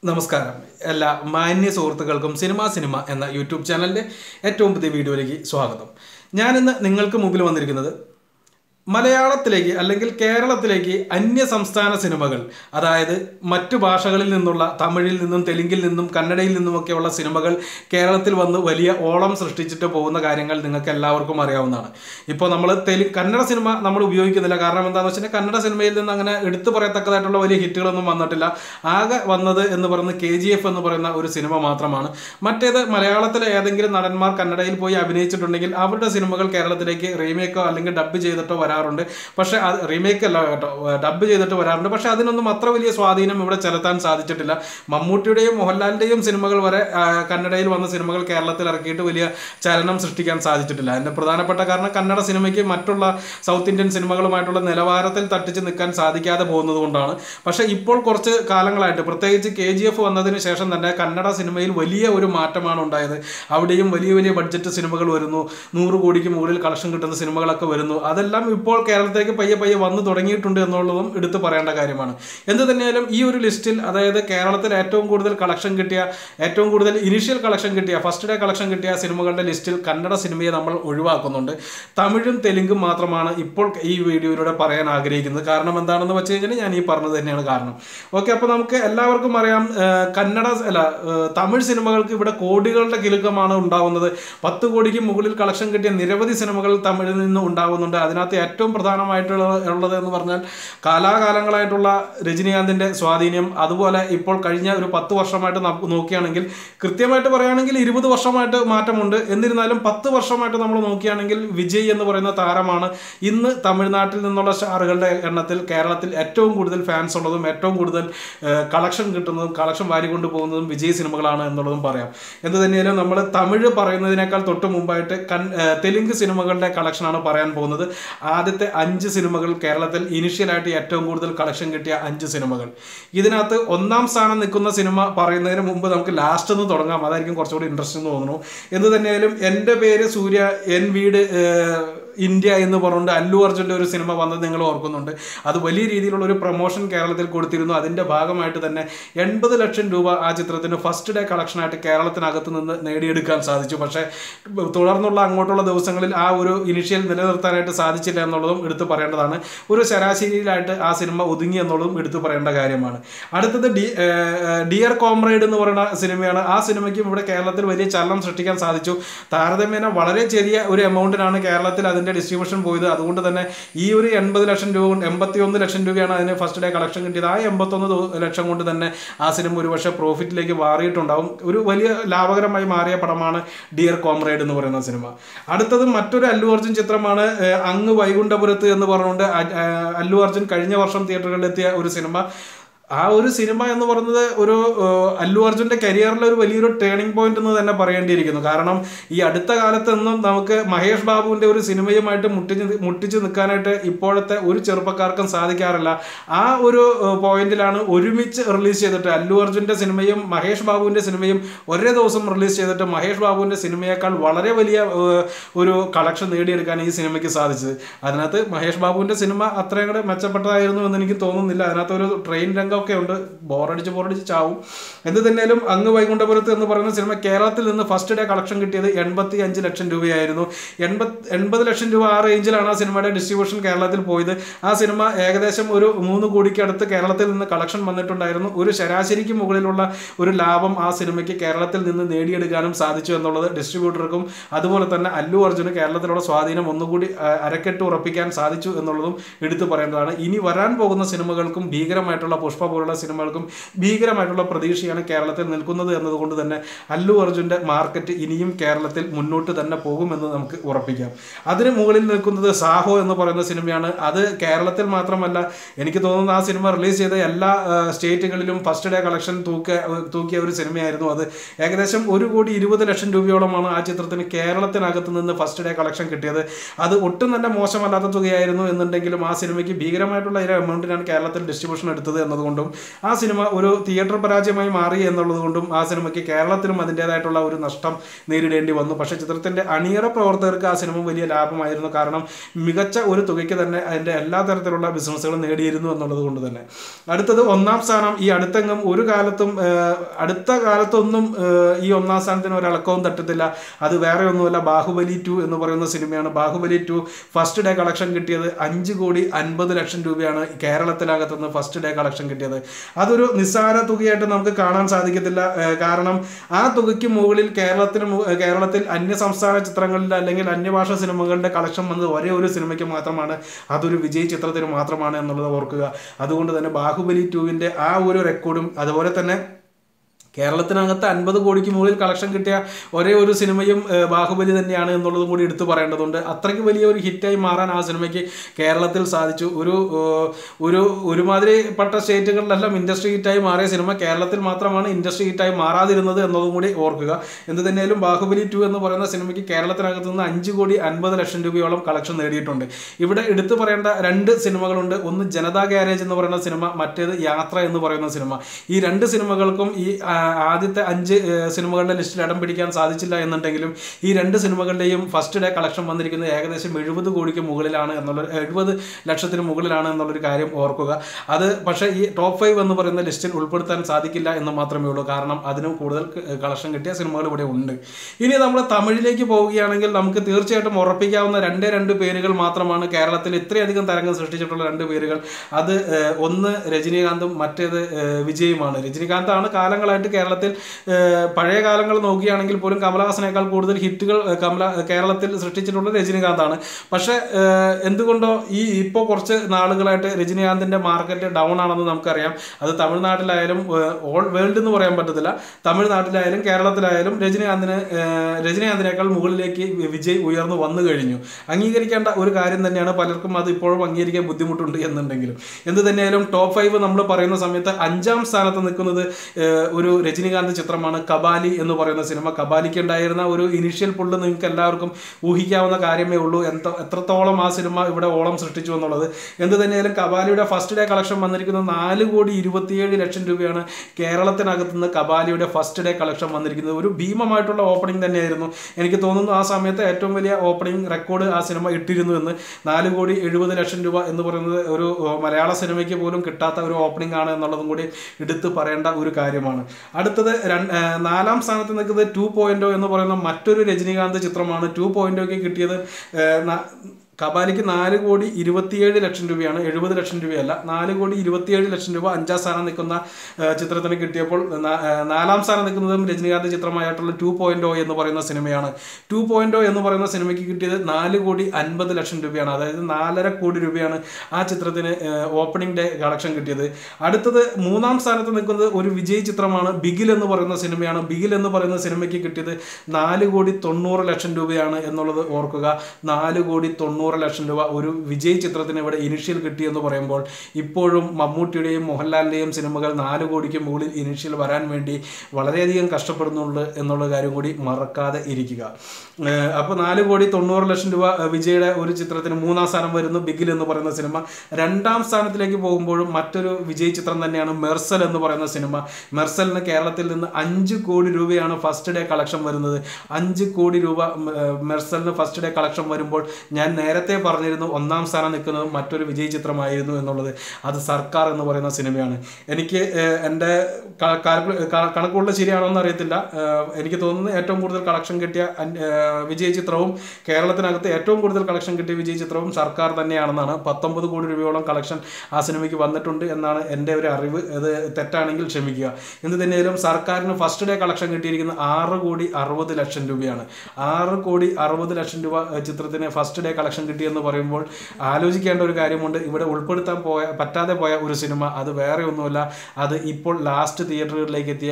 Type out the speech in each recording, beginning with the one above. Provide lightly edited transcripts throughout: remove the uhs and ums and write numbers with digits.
നമസ്കാരം എല്ലാ മാന്യ സുഹൃത്തുക്കൾക്കും സിനിമ എന്ന യൂട്യൂബ് ചാനലിൻ്റെ ഏറ്റവും പുതിയ വീഡിയോയിലേക്ക് സ്വാഗതം. ഞാനിന്ന് നിങ്ങൾക്ക് മുമ്പിൽ വന്നിരിക്കുന്നത് മലയാളത്തിലേക്ക് അല്ലെങ്കിൽ കേരളത്തിലേക്ക് അന്യ സംസ്ഥാന സിനിമകൾ, അതായത് മറ്റു ഭാഷകളിൽ നിന്നുള്ള തമിഴിൽ നിന്നും തെലുങ്കിൽ നിന്നും കന്നഡയിൽ നിന്നുമൊക്കെയുള്ള സിനിമകൾ കേരളത്തിൽ വന്ന് വലിയ ഓളം സൃഷ്ടിച്ചിട്ട് പോകുന്ന കാര്യങ്ങൾ നിങ്ങൾക്ക് എല്ലാവർക്കും അറിയാവുന്നതാണ്. ഇപ്പോൾ നമ്മൾ കന്നഡ സിനിമ നമ്മൾ ഉപയോഗിക്കുന്നില്ല. കാരണം എന്താണെന്ന് വെച്ചാൽ കന്നഡ സിനിമയിൽ നിന്ന് അങ്ങനെ എടുത്തു പറയത്തക്കതായിട്ടുള്ള വലിയ ഹിറ്റുകളൊന്നും വന്നിട്ടില്ല. ആകെ വന്നത് എന്ന് പറയുന്നത് KGF എന്ന് പറയുന്ന ഒരു സിനിമ മാത്രമാണ്. മറ്റേത് മലയാളത്തിലെ ഏതെങ്കിലും നടന്മാർ കന്നഡയിൽ പോയി അഭിനയിച്ചിട്ടുണ്ടെങ്കിൽ അവരുടെ സിനിമകൾ കേരളത്തിലേക്ക് റീമേക്കോ അല്ലെങ്കിൽ ഡബ് ചെയ്തിട്ടോ വരാറുണ്ട്. പക്ഷെ അത് റീമേക്ക് അല്ല കേട്ടോ, ഡബ് ചെയ്തിട്ട് വരാറുണ്ട്. പക്ഷെ അതിനൊന്നും അത്ര വലിയ സ്വാധീനം ഇവിടെ ചെലുത്താൻ സാധിച്ചിട്ടില്ല. മമ്മൂട്ടിയുടെയും മോഹൻലാലിൻ്റെയും സിനിമകൾ വരെ കന്നഡയിൽ വന്ന സിനിമകൾ കേരളത്തിൽ ഇറക്കിയിട്ട് വലിയ ചലനം സൃഷ്ടിക്കാൻ സാധിച്ചിട്ടില്ല. അതിൻ്റെ പ്രധാനപ്പെട്ട കാരണം കന്നഡ സിനിമയ്ക്ക് മറ്റുള്ള സൗത്ത് ഇന്ത്യൻ സിനിമകളുമായിട്ടുള്ള നിലവാരത്തിൽ തട്ടിച്ച് നിൽക്കാൻ സാധിക്കാതെ പോകുന്നത് കൊണ്ടാണ്. പക്ഷേ ഇപ്പോൾ കുറച്ച് കാലങ്ങളായിട്ട്, പ്രത്യേകിച്ച് KGF വന്നതിന് ശേഷം തന്നെ കന്നഡ സിനിമയിൽ വലിയ ഒരു മാറ്റമാണ് ഉണ്ടായത്. അവിടെയും വലിയ വലിയ ബഡ്ജറ്റ് സിനിമകൾ വരുന്നു, 100 കോടിക്ക് മുകളിൽ കളക്ഷൻ കിട്ടുന്ന സിനിമകളൊക്കെ വരുന്നു. അതെല്ലാം ഇപ്പോൾ കേരളത്തിലേക്ക് പയ്യെ വന്ന് തുടങ്ങിയിട്ടുണ്ട് എന്നുള്ളതും എടുത്തു പറയേണ്ട കാര്യമാണ്. എന്ത് തന്നെയായാലും ഈ ഒരു ലിസ്റ്റിൽ, അതായത് കേരളത്തിൽ ഏറ്റവും കൂടുതൽ കളക്ഷൻ കിട്ടിയ, ഏറ്റവും കൂടുതൽ ഇനിഷ്യൽ കളക്ഷൻ കിട്ടിയ, ഫസ്റ്റ് ഡേ കളക്ഷൻ കിട്ടിയ സിനിമകളുടെ ലിസ്റ്റിൽ കന്നഡ സിനിമയെ നമ്മൾ ഒഴിവാക്കുന്നുണ്ട്. തമിഴും തെലുങ്കും മാത്രമാണ് ഇപ്പോൾ ഈ വീഡിയോയിലൂടെ പറയാൻ ആഗ്രഹിക്കുന്നത്. കാരണം എന്താണെന്ന് വെച്ച് കഴിഞ്ഞാൽ ഞാൻ ഈ പറഞ്ഞത് തന്നെയാണ് കാരണം. ഓക്കെ, അപ്പോൾ നമുക്ക് എല്ലാവർക്കും അറിയാം, തമിഴ് സിനിമകൾക്ക് ഇവിടെ കോടികളുടെ കിലുക്കമാണ് ഉണ്ടാവുന്നത്. 10 കോടിക്ക് മുകളിൽ കളക്ഷൻ കിട്ടിയ നിരവധി സിനിമകൾ തമിഴിൽ നിന്ന് ഉണ്ടാവുന്നുണ്ട്. അതിനകത്ത് ഏറ്റവും പ്രധാനമായിട്ടുള്ളത് എന്ന് പറഞ്ഞാൽ കാലാകാലങ്ങളായിട്ടുള്ള രജനീകാന്തിൻ്റെ സ്വാധീനം. അതുപോലെ ഇപ്പോൾ കഴിഞ്ഞ ഒരു 10 വർഷമായിട്ട് നോക്കുകയാണെങ്കിൽ, കൃത്യമായിട്ട് പറയുകയാണെങ്കിൽ 20 വർഷമായിട്ട് മാറ്റമുണ്ട്. എന്നിരുന്നാലും 10 വർഷമായിട്ട് നമ്മൾ നോക്കുകയാണെങ്കിൽ വിജയ് എന്ന് പറയുന്ന താരമാണ് ഇന്ന് തമിഴ്നാട്ടിൽ നിന്നുള്ള സ്റ്റാറുകളുടെ എണ്ണത്തിൽ കേരളത്തിൽ ഏറ്റവും കൂടുതൽ ഫാൻസ് ഉള്ളതും ഏറ്റവും കൂടുതൽ കളക്ഷൻ കിട്ടുന്നതും കളക്ഷൻ വാരിക്കൊണ്ട് പോകുന്നതും വിജയ് സിനിമകളാണ് എന്നുള്ളതും പറയാം. എന്ത് തന്നെയാലും നമ്മൾ തമിഴ് പറയുന്നതിനേക്കാൾ തൊട്ട് മുമ്പായിട്ട് തെലുങ്ക് സിനിമകളുടെ കളക്ഷനാണ് പറയാൻ പോകുന്നത്. ആദ്യത്തെ 5 സിനിമകൾ കേരളത്തിൽ ഇനിഷ്യലായിട്ട് ഏറ്റവും കൂടുതൽ കളക്ഷൻ കിട്ടിയ 5 സിനിമകൾ. ഇതിനകത്ത് ഒന്നാം സ്ഥാനം നിൽക്കുന്ന സിനിമ പറയുന്നതിന് മുമ്പ് നമുക്ക് ലാസ്റ്റ് നിന്ന് തുടങ്ങാം. അതായിരിക്കും കുറച്ചുകൂടി ഇൻട്രസ്റ്റ് എന്ന് തോന്നുന്നു. എന്ത് തന്നെയായാലും എൻ്റെ പേര് സൂര്യ, എൻ വീട് ഇന്ത്യ എന്ന് പറഞ്ഞുകൊണ്ട് അല്ലു അർജുൻ്റെ ഒരു സിനിമ വന്നത് നിങ്ങൾ ഓർക്കുന്നുണ്ട്. അത് വലിയ രീതിയിലുള്ള ഒരു പ്രൊമോഷൻ കേരളത്തിൽ കൊടുത്തിരുന്നു. അതിൻ്റെ ഭാഗമായിട്ട് തന്നെ 80 ലക്ഷം രൂപ ആ ചിത്രത്തിന് ഫസ്റ്റ് ഡേ കളക്ഷനായിട്ട് കേരളത്തിനകത്ത് നിന്ന് നേടിയെടുക്കാൻ സാധിച്ചു. പക്ഷേ തുടർന്നുള്ള അങ്ങോട്ടുള്ള ദിവസങ്ങളിൽ ആ ഒരു ഇനിഷ്യൽ നിലനിർത്താനായിട്ട് സാധിച്ചില്ല എന്നുള്ളതും എടുത്തു പറയേണ്ടതാണ്. ഒരു ശരാശരിയിലായിട്ട് ആ സിനിമ ഒതുങ്ങി എന്നുള്ളതും എടുത്തു പറയേണ്ട കാര്യമാണ്. അടുത്തത് ഡിയർ കോമ്രേഡ് എന്ന് പറയുന്ന സിനിമയാണ്. ആ സിനിമയ്ക്കും ഇവിടെ കേരളത്തിൽ വലിയ ചലനം സൃഷ്ടിക്കാൻ സാധിച്ചു. താരതമ്യേന വളരെ ചെറിയ ഒരു എമൗണ്ടിനാണ് കേരളത്തിൽ അതിൻ്റെ ഡിസ്ട്രിബ്യൂഷൻ പോയത്. അതുകൊണ്ട് തന്നെ ഈ ഒരു 80 ലക്ഷം രൂപ, 81 ലക്ഷം രൂപയാണ് അതിന് ഫസ്റ്റ് ഡേ കളക്ഷൻ കിട്ടിയത്. ആ 81 ലക്ഷം കൊണ്ട് തന്നെ ആ സിനിമ ഒരുപക്ഷെ പ്രോഫിറ്റിലേക്ക് മാറിയിട്ടുണ്ടാവും. ഒരു വലിയ ലാഭകരമായി മാറിയ പടമാണ് ഡിയർ കോമ്രേഡ് എന്ന് പറയുന്ന സിനിമ. അടുത്തത് മറ്റൊരു അല്ലു അർജുൻ ചിത്രമാണ് അങ്ങ് വൈകുണ്ഠപുരത്ത് എന്ന് പറഞ്ഞുകൊണ്ട് അല്ലു അർജുൻ കഴിഞ്ഞ വർഷം തിയേറ്ററുകളിലെത്തിയ ഒരു സിനിമ. ആ ഒരു സിനിമ എന്ന് പറയുന്നത് ഒരു അല്ലു അർജുൻ്റെ കരിയറിലെ ഒരു വലിയൊരു ടേണിംഗ് പോയിന്റ് എന്ന് തന്നെ പറയേണ്ടിയിരിക്കുന്നു. കാരണം ഈ അടുത്ത കാലത്തൊന്നും നമുക്ക് മഹേഷ് ബാബുവിൻ്റെ ഒരു സിനിമയുമായിട്ട് മുട്ടിച്ച് നിൽക്കാനായിട്ട് ഇപ്പോഴത്തെ ഒരു ചെറുപ്പക്കാർക്കും സാധിക്കാറില്ല. ആ ഒരു പോയിന്റിലാണ് ഒരുമിച്ച് റിലീസ് ചെയ്തിട്ട് അല്ലു അർജുൻ്റെ സിനിമയും മഹേഷ് ബാബുവിൻ്റെ സിനിമയും ഒരേ ദിവസം റിലീസ് ചെയ്തിട്ട് മഹേഷ് ബാബുവിൻ്റെ സിനിമയേക്കാൾ വളരെ വലിയ ഒരു കളക്ഷൻ നേടിയെടുക്കാൻ ഈ സിനിമയ്ക്ക് സാധിച്ചത്. അതിനകത്ത് മഹേഷ് ബാബുവിൻ്റെ സിനിമ അത്രയും കൂടെ മെച്ചപ്പെട്ടതായിരുന്നു എന്ന് എനിക്ക് തോന്നുന്നില്ല. അതിനകത്ത് ഒരു ട്രെയിൻ രംഗമൊക്കെ ഉണ്ട്, ബോറടിച്ച് ചാവും. എന്ത് തന്നെയാലും അങ്ങ് വൈകുണ്ഠപുരത്ത് എന്ന് പറയുന്ന സിനിമ കേരളത്തിൽ നിന്ന് ഫസ്റ്റ് ഡേ കളക്ഷൻ കിട്ടിയത് 85 ലക്ഷം രൂപയായിരുന്നു. 80 ലക്ഷം രൂപ ആ റേഞ്ചിലാണ് ആ സിനിമയുടെ ഡിസ്ട്രിബ്യൂഷൻ കേരളത്തിൽ പോയത്. ആ സിനിമ ഏകദേശം ഒരു 3 കോടിക്ക് അടുത്ത് കേരളത്തിൽ നിന്ന് കളക്ഷൻ വന്നിട്ടുണ്ടായിരുന്നു. ഒരു ശരാശരിക്ക് മുകളിലുള്ള ഒരു ലാഭം ആ സിനിമയ്ക്ക് കേരളത്തിൽ നിന്ന് നേടിയെടുക്കാനും സാധിച്ചു എന്നുള്ളത് ഡിസ്ട്രിബ്യൂട്ടർക്കും അതുപോലെ തന്നെ അല്ലു അർജുന് കേരളത്തിലുള്ള സ്വാധീനം ഒന്നുകൂടി അരക്കെട്ട് ഉറപ്പിക്കാൻ സാധിച്ചു എന്നുള്ളതും എടുത്തു പറയേണ്ടതാണ്. ഇനി വരാൻ പോകുന്ന സിനിമകൾക്കും ഭീകരമായിട്ടുള്ള പുഷ്പ പോലുള്ള സിനിമകൾക്കും ഭീകരമായിട്ടുള്ള പ്രതീക്ഷയാണ് കേരളത്തിൽ നിൽക്കുന്നത് എന്നതുകൊണ്ട് തന്നെ അല്ലു അർജുൻ്റെ മാർക്കറ്റ് ഇനിയും കേരളത്തിൽ മുന്നോട്ട് തന്നെ പോകുമെന്ന് നമുക്ക് ഉറപ്പിക്കാം. അതിന് മുകളിൽ നിൽക്കുന്നത് സാഹോ എന്ന് പറയുന്ന സിനിമയാണ്. അത് കേരളത്തിൽ മാത്രമല്ല, എനിക്ക് തോന്നുന്നു ആ സിനിമ റിലീസ് ചെയ്ത എല്ലാ സ്റ്റേറ്റുകളിലും ഫസ്റ്റ് ഡേ കളക്ഷൻ തൂക്കിയ ഒരു സിനിമയായിരുന്നു അത്. ഏകദേശം 1 കോടി 20 ലക്ഷം രൂപയോളമാണ് ആ ചിത്രത്തിന് കേരളത്തിനകത്ത് നിന്ന് ഫസ്റ്റ് ഡേ കളക്ഷൻ കിട്ടിയത്. അത് ഒട്ടും തന്നെ മോശമല്ലാത്ത തുകയായിരുന്നു എന്നുണ്ടെങ്കിലും ആ സിനിമയ്ക്ക് ഭീകരമായിട്ടുള്ള ഒരു എമൗണ്ടിനാണ് കേരളത്തിൽ ഡിസ്ട്രിബ്യൂഷൻ എടുത്തത് എന്നതുകൊണ്ട് കൊണ്ടും ആ സിനിമ ഒരു തിയേറ്റർ പരാജയമായി മാറി എന്നുള്ളത് കൊണ്ടും ആ സിനിമയ്ക്ക് കേരളത്തിലും അതിൻ്റേതായിട്ടുള്ള ഒരു നഷ്ടം നേരിടേണ്ടി വന്നു. പക്ഷേ ചിത്രത്തിൻ്റെ അണിയറ പ്രവർത്തകർക്ക് ആ സിനിമ വലിയ ലാഭമായിരുന്നു. കാരണം മികച്ച ഒരു തുകയ്ക്ക് തന്നെ അതിൻ്റെ എല്ലാ തരത്തിലുള്ള ബിസിനസ്സുകളും നേടിയിരുന്നു എന്നുള്ളത് കൊണ്ട് തന്നെ. അടുത്തത് ഒന്നാം സ്ഥാനം. ഈ അടുത്തെങ്ങും ഒരു കാലത്തും അടുത്ത കാലത്തൊന്നും ഈ ഒന്നാം സ്ഥാനത്തിന് ഒരിളക്കവും തട്ടത്തില്ല. അത് വേറെ ഒന്നുമല്ല, ബാഹുബലി 2 എന്ന് പറയുന്ന സിനിമയാണ്. ബാഹുബലി 2 ഫസ്റ്റ് ഡേ കളക്ഷൻ കിട്ടിയത് 5,50,00,000 രൂപയാണ് കേരളത്തിനകത്തുനിന്ന് ഫസ്റ്റ് ഡേ കളക്ഷൻ കിട്ടിയത്. അതൊരു നിസ്സാര തുകയായിട്ട് നമുക്ക് കാണാൻ സാധിക്കത്തില്ല. കാരണം ആ തുകയ്ക്ക് മുകളിൽ കേരളത്തിൽ അന്യസംസ്ഥാന ചിത്രങ്ങളിൽ അല്ലെങ്കിൽ അന്യഭാഷ സിനിമകളുടെ കളക്ഷൻ വന്നത് ഒരേ ഒരു സിനിമയ്ക്ക് മാത്രമാണ്. അതൊരു വിജയ് ചിത്രത്തിന് മാത്രമാണ് എന്നുള്ളത് ഓർക്കുക. അതുകൊണ്ട് തന്നെ ബാഹുബലി 2വിൻ്റെ ആ ഒരു റെക്കോർഡും അതുപോലെ തന്നെ കേരളത്തിനകത്ത് 50 കോടിക്ക് മുകളിൽ കളക്ഷൻ കിട്ടിയ ഒരേ ഒരു സിനിമയും ബാഹുബലി തന്നെയാണ് എന്നുള്ളതും കൂടി എടുത്തു പറയേണ്ടതുണ്ട്. അത്രയ്ക്ക് വലിയ ഒരു ഹിറ്റായി മാറാൻ ആ സിനിമയ്ക്ക് കേരളത്തിൽ സാധിച്ചു. ഒരുമാതിരിപ്പെട്ട സ്റ്റേറ്റുകളിലെല്ലാം ഇൻഡസ്ട്രി ഹിറ്റായി മാറിയ സിനിമ കേരളത്തിൽ മാത്രമാണ് ഇൻഡസ്ട്രി ഹിറ്റായി മാറാതിരുന്നത് എന്നതും കൂടി ഓർക്കുക. എന്ത് തന്നെയാലും ബാഹുബലി 2 എന്ന് പറയുന്ന സിനിമയ്ക്ക് കേരളത്തിനകത്ത് നിന്ന് 5,50,00,000 രൂപയോളം കളക്ഷൻ നേടിയിട്ടുണ്ട്. ഇവിടെ എടുത്തു പറയേണ്ട 2 സിനിമകളുണ്ട്. ഒന്ന് ജനതാ ഗ്യാരേജ് എന്ന് പറയുന്ന സിനിമ, മറ്റേത് യാത്ര എന്ന് പറയുന്ന സിനിമ. ഈ 2 സിനിമകൾക്കും ഈ ആദ്യത്തെ 5 സിനിമകളുടെ ലിസ്റ്റിൽ ഇടം പിടിക്കാൻ സാധിച്ചില്ല എന്നുണ്ടെങ്കിലും ഈ 2 സിനിമകളുടെയും ഫസ്റ്റ് ഡേ കളക്ഷൻ വന്നിരിക്കുന്നത് ഏകദേശം 70 കോടിക്ക് മുകളിലാണ് 70 ലക്ഷത്തിന് മുകളിലാണ് എന്നുള്ളൊരു കാര്യം ഓർക്കുക. അത് പക്ഷേ ഈ ടോപ്പ് 5 എന്ന് പറയുന്ന ലിസ്റ്റിൽ ഉൾപ്പെടുത്താൻ സാധിക്കില്ല എന്ന് മാത്രമേ ഉള്ളൂ. കാരണം അതിനും കൂടുതൽ കളക്ഷൻ കിട്ടിയ സിനിമകൾ ഇവിടെ ഉണ്ട്. ഇനി നമ്മൾ തമിഴിലേക്ക് പോവുകയാണെങ്കിൽ നമുക്ക് തീർച്ചയായിട്ടും ഉറപ്പിക്കാവുന്ന 2 പേരുകൾ മാത്രമാണ് കേരളത്തിൽ ഇത്രയധികം തരംഗം സൃഷ്ടിച്ചിട്ടുള്ള 2 പേരുകൾ. അത് ഒന്ന് രജനീകാന്തും മറ്റേത് വിജയുമാണ്. രജനീകാന്താണ് കാലങ്ങളായിട്ട് കേരളത്തിൽ പഴയ കാലങ്ങൾ നോക്കുകയാണെങ്കിൽ പോലും കമലഹാസനേക്കാൾ കൂടുതൽ ഹിറ്റുകൾ കേരളത്തിൽ സൃഷ്ടിച്ചിട്ടുള്ള രജനീകാന്താണ്. പക്ഷേ എന്തുകൊണ്ടോ ഇപ്പോൾ കുറച്ച് നാളുകളായിട്ട് രജനീകാന്തിൻ്റെ മാർക്കറ്റ് ഡൗൺ ആണെന്ന് നമുക്കറിയാം. അത് തമിഴ്നാട്ടിലായാലും ഓൾ വേൾഡ് എന്ന് പറയാൻ പറ്റത്തില്ല, തമിഴ്നാട്ടിലായാലും കേരളത്തിലായാലും രജനീകാന്തിനേക്കാൾ മുകളിലേക്ക് വിജയ് ഉയർന്നു വന്നു കഴിഞ്ഞു. അംഗീകരിക്കേണ്ട ഒരു കാര്യം തന്നെയാണ്. പലർക്കും അത് ഇപ്പോഴും അംഗീകരിക്കാൻ ബുദ്ധിമുട്ടുണ്ട് എന്നുണ്ടെങ്കിലും എന്ത് തന്നെയായാലും ടോപ്പ് 5 നമ്മൾ പറയുന്ന സമയത്ത് 5ാം സ്ഥാനത്ത് നിൽക്കുന്നത് ഒരു രജനീകാന്ത് ചിത്രമാണ്, കബാലി എന്ന് പറയുന്ന സിനിമ. കബാലിക്ക് ഉണ്ടായിരുന്ന ഒരു ഇനീഷ്യൽ പുള്ള് നിങ്ങൾക്ക് എല്ലാവർക്കും ഊഹിക്കാവുന്ന കാര്യമേ ഉള്ളൂ, എത്രത്തോളം ആ സിനിമ ഇവിടെ ഓളം സൃഷ്ടിച്ചു എന്നുള്ളത്. എന്ത് തന്നെയായാലും കബാലിയുടെ ഫസ്റ്റ് ഡേ കളക്ഷൻ വന്നിരിക്കുന്നത് 4,27,00,000 രൂപയാണ്. കേരളത്തിനകത്തുനിന്ന് കബാലിയുടെ ഫസ്റ്റ് ഡേ കളക്ഷൻ വന്നിരിക്കുന്നത് ഒരു ഭീമമായിട്ടുള്ള ഓപ്പണിംഗ് തന്നെയായിരുന്നു. എനിക്ക് തോന്നുന്നു ആ സമയത്ത് ഏറ്റവും വലിയ ഓപ്പണിംഗ് റെക്കോർഡ് ആ സിനിമ ഇട്ടിരുന്നു എന്ന്. 4,70,00,000 രൂപ എന്ന് പറയുന്നത് ഒരു മലയാള സിനിമയ്ക്ക് പോലും കിട്ടാത്ത ഒരു ഓപ്പണിംഗ് ആണ് എന്നുള്ളതും കൂടി എടുത്ത് പറയേണ്ട ഒരു കാര്യമാണ്. അടുത്തത് 4ാം സ്ഥാനത്ത് നിൽക്കുന്നത് 2.0 എന്ന് പറയുന്ന മറ്റൊരു രജനീകാന്ത് ചിത്രമാണ്. 2.0ക്ക് കിട്ടിയത് കബാലിക്ക് 4,27,00,000 രൂപയാണ്, 70,00,000 രൂപയല്ല. 4,27,00,000 രൂപ 5ാം സ്ഥാനം നിൽക്കുന്ന ചിത്രത്തിന് കിട്ടിയപ്പോൾ 4ാം സ്ഥാനം നിൽക്കുന്നതും രജനീകാന്ത് ചിത്രമായിട്ടുള്ള 2.0 എന്ന് പറയുന്ന സിനിമയാണ്. 2.0 എന്ന് പറയുന്ന സിനിമയ്ക്ക് കിട്ടിയത് 4,50,00,000 രൂപയാണ്. അതായത് 4.5 കോടി രൂപയാണ് ആ ചിത്രത്തിന് ഓപ്പണിംഗ് ഡേ കളക്ഷൻ കിട്ടിയത്. അടുത്തത് 3ാം സ്ഥാനത്ത് നിൽക്കുന്നത് ഒരു വിജയ് ചിത്രമാണ്, ബിഗിൽ എന്ന് പറയുന്ന സിനിമയാണ്. ബിഗിൽ എന്ന് പറയുന്ന സിനിമയ്ക്ക് കിട്ടിയത് 4,90,00,000 രൂപയാണ് എന്നുള്ളത് ഓർക്കുക. 4,90,00,000 രൂപ ഒരു വിജയ് ചിത്രത്തിന് ഇവിടെ ഇനിഷ്യൽ കിട്ടിയെന്ന് പറയുമ്പോൾ ഇപ്പോഴും മമ്മൂട്ടിയുടെയും മോഹൻലാലിൻ്റെയും സിനിമകൾ 4 കോടിക്ക് മുകളിൽ ഇനിഷ്യൽ വരാൻ വേണ്ടി വളരെയധികം കഷ്ടപ്പെടുന്നുണ്ട് എന്നുള്ള കാര്യം കൂടി മറക്കാതെ ഇരിക്കുക. അപ്പോൾ 4,90,00,000 രൂപ വിജയുടെ ഒരു ചിത്രത്തിന് 3ാം സ്ഥാനം വരുന്നു ബിഗിൽ എന്ന് പറയുന്ന സിനിമ. 2ാം സ്ഥാനത്തിലേക്ക് പോകുമ്പോഴും മറ്റൊരു വിജയ് ചിത്രം തന്നെയാണ് മെർസൽ എന്ന് പറയുന്ന സിനിമ. മെർസലിന് കേരളത്തിൽ നിന്ന് 5 കോടി രൂപയാണ് ഫസ്റ്റ് ഡേ കളക്ഷൻ വരുന്നത്. 5 കോടി രൂപ മെർസലിന് ഫസ്റ്റ് ഡേ കളക്ഷൻ വരുമ്പോൾ ഞാൻ നേരത്തെ പറഞ്ഞിരുന്നു 1ാം സ്ഥാനം നിൽക്കുന്നത് മറ്റൊരു വിജയ് ചിത്രമായിരുന്നു എന്നുള്ളത്. അത് സർക്കാർ എന്ന് പറയുന്ന സിനിമയാണ്. എനിക്ക് എൻ്റെ കണക്കുള്ള ശരിയാണോ എന്ന് അറിയത്തില്ല. എനിക്ക് തോന്നുന്നു ഏറ്റവും കൂടുതൽ കളക്ഷൻ കിട്ടിയ വിജയ് ചിത്രവും കേരളത്തിനകത്ത് ഏറ്റവും കൂടുതൽ കളക്ഷൻ കിട്ടിയ വിജയ് ചിത്രവും സർക്കാർ തന്നെയാണെന്നാണ്. 19 കോടി രൂപയോളം കളക്ഷൻ ആ സിനിമയ്ക്ക് വന്നിട്ടുണ്ട് എന്നാണ് എൻ്റെ ഒരു അറിവ്. അത് തെറ്റാണെങ്കിൽ ക്ഷമിക്കുക. എന്ത് തന്നെയാലും സർക്കാരിന് ഫസ്റ്റ് ഡേ കളക്ഷൻ കിട്ടിയിരിക്കുന്നത് 6,60,00,000 രൂപയാണ്. 6,60,00,000 രൂപ ചിത്രത്തിന് ഫസ്റ്റ് ഡേ കളക്ഷൻ കിട്ടിയെന്ന് പറയുമ്പോൾ ആലോചിക്കേണ്ട ഒരു കാര്യമുണ്ട്. ഇവിടെ ഉൾപ്പെടുത്താൻ പറ്റാതെ പോയ ഒരു സിനിമ, അത് വേറെ ഒന്നുമല്ല, അത് ഇപ്പോൾ ലാസ്റ്റ് തിയേറ്ററുകളിലേക്ക് എത്തിയ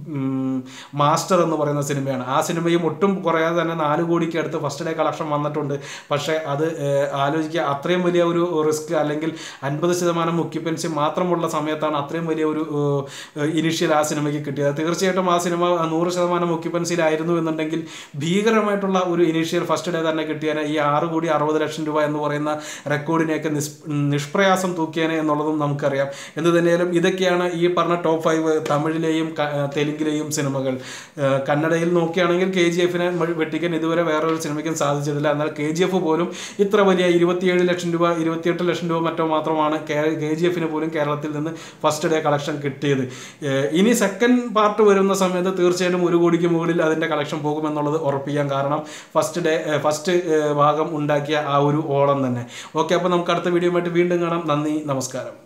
മാസ്റ്റർ എന്ന് പറയുന്ന സിനിമയാണ്. ആ സിനിമയും ഒട്ടും കുറയാതെ തന്നെ 4 കോടിക്ക് അടുത്ത് ഫസ്റ്റ് ഡേ കളക്ഷൻ വന്നിട്ടുണ്ട്. പക്ഷേ അത് ആലോചിക്കുക, അത്രയും വലിയ ഒരു റിസ്ക് അല്ലെങ്കിൽ 50% ഒക്യുപ്പൻസി മാത്രമുള്ള സമയത്താണ് അത്രയും വലിയ ഒരു ഇനിഷ്യൽ ആ സിനിമയ്ക്ക് കിട്ടിയത്. തീർച്ചയായിട്ടും ആ സിനിമ 100% ഒക്യുപ്പൻസിയിലായിരുന്നു എന്നുണ്ടെങ്കിൽ ഭീകരമായിട്ടുള്ള ഒരു ഇനീഷ്യൽ ഫസ്റ്റ് ഡേ തന്നെ കിട്ടിയാൽ ഈ 6,60,00,000 ലക്ഷം രൂപ എന്ന് പറയുന്ന റെക്കോർഡിനെയൊക്കെ നിഷ്പ്രയാസം തൂക്കിയേനെ എന്നുള്ളതും നമുക്കറിയാം. എന്ത് തന്നെയാലും ഇതൊക്കെയാണ് ഈ പറഞ്ഞ ടോപ്പ് 5 തമിഴിലെയും തെലുങ്കിലെയും സിനിമകൾ. കന്നഡയിൽ നോക്കുകയാണെങ്കിൽ KGF വെട്ടിക്കാൻ ഇതുവരെ വേറൊരു സിനിമയ്ക്കും സാധിച്ചിട്ടില്ല. എന്നാൽ KGF പോലും ഇത്ര വലിയ 27 ലക്ഷം രൂപ 28 ലക്ഷം രൂപ മറ്റോ മാത്രമാണ് KGF പോലും കേരളത്തിൽ നിന്ന് ഫസ്റ്റ് ഡേ കളക്ഷൻ കിട്ടിയത്. ഇനി സെക്കൻഡ് പാർട്ട് വരുന്ന സമയത്ത് തീർച്ചയായിട്ടും 1 കോടിക്ക് മുകളിൽ അതിൻ്റെ കളക്ഷൻ പോകുമെന്നുള്ളത് ഉറപ്പിക്കാം. കാരണം ഫസ്റ്റ് ഭാഗം ഉണ്ടാക്കിയ ആ ഒരു ഓളം തന്നെ. ഓക്കെ, അപ്പോൾ നമുക്ക് അടുത്ത വീഡിയോ ആയിട്ട് വീണ്ടും കാണാം. നന്ദി, നമസ്കാരം.